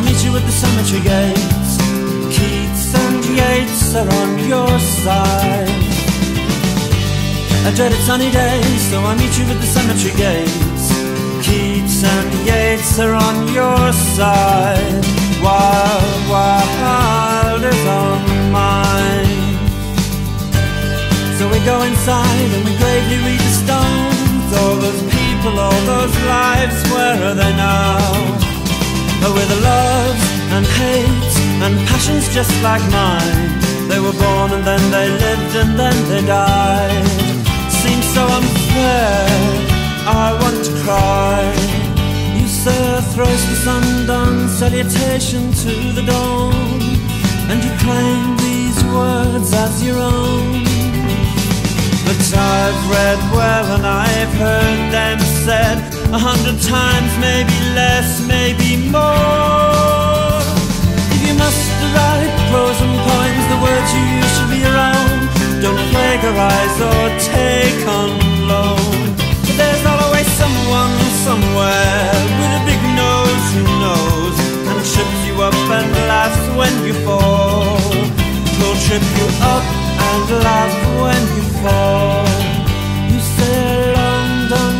I'll meet you at the cemetery gates. Keats and Yeats are on your side. A dreaded sunny day, so I'll meet you at the cemetery gates. Keats and Yeats are on your side. Wild, wild is on mine. So we go inside and we gravely read the stones. All those people, all those lives, where are they now? Oh, with the loves and hates and passions just like mine. They were born and then they lived and then they died. Seems so unfair, I want to cry. You say a thrice undone salutation to the dawn, and you claim these words as your own. But I've read well and I've heard them said 100 times, maybe less, maybe more. If you must write prose and poems, the words you use should be your own. Don't plagiarize or take on loan. But there's always someone somewhere with a big nose who knows and trips you up and laughs when you fall. He'll trip you up and laugh when you fall. You say London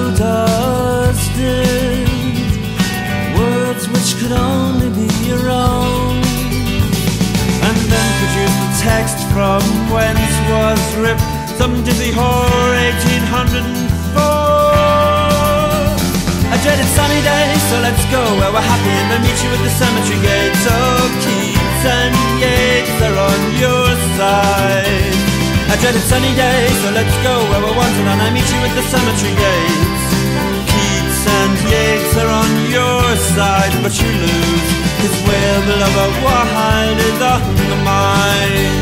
dusted words which could only be your own, and then produce the text from whence was ripped some dizzy whore 1804. A dreaded sunny day, so let's go where we're happy and we'll meet you at the cemetery gates. Oh, Keats and Yeats are on your side. A dreaded sunny day, so let's go where we're wanted and I meet you at the cemetery gates. Keats and Yeats are on your side, but you lose, 'cause we're the lover, wide is on the mind.